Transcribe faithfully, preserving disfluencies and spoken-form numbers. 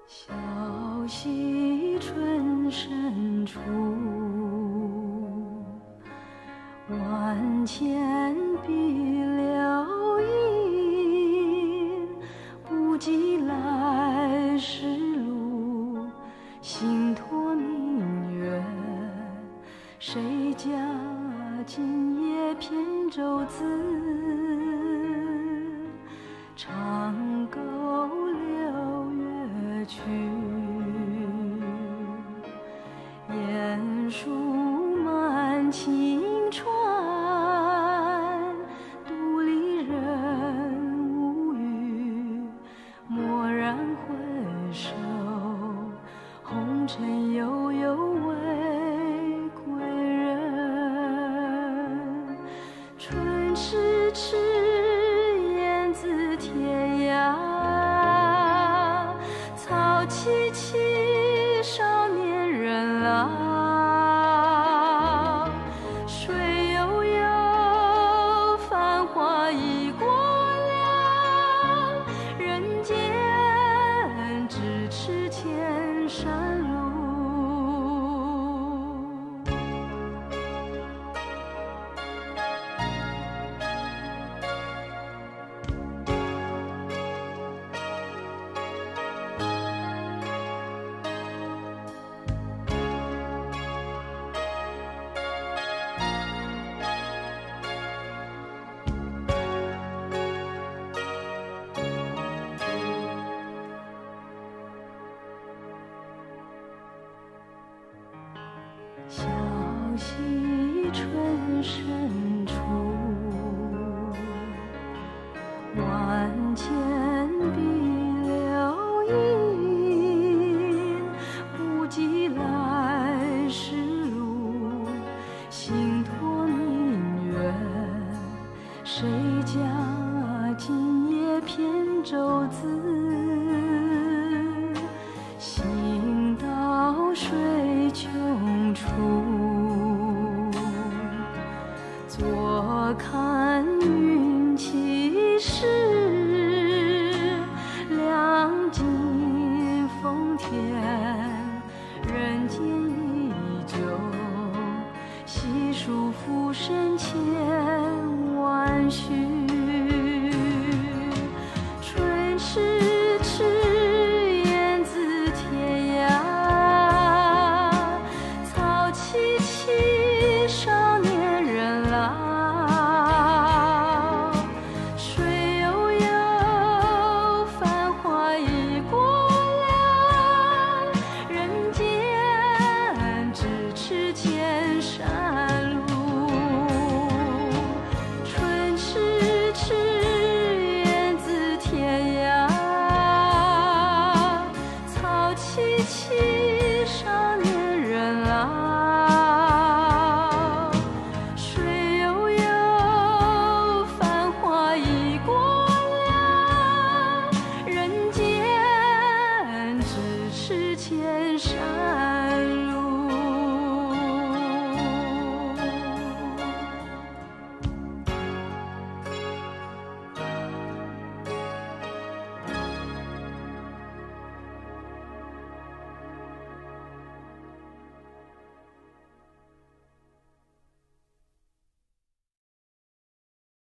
小溪春深处，万千碧流阴。不计来时路，心托明月。谁家今夜扁舟子？长沟流月去，雁书满晴川。独立人无语，蓦然回首，红尘悠悠为归人。春迟迟，雁自天涯。草萋萋，少年人老。水悠悠，繁华已过了。人间咫尺千山路。小溪春深处，万千碧流阴。不计来时路，心托明月。谁家今夜扁舟子？行到水穷处，坐看云起时。两尽风天，人间依旧。细数浮生千万绪。春迟迟，雁自天涯。草萋萋，少年人老。水悠悠，繁华已过了。人间咫尺千山路。春迟迟，雁自天涯。草萋萋，少年人老。水悠悠，繁华已过了。人间咫尺千山。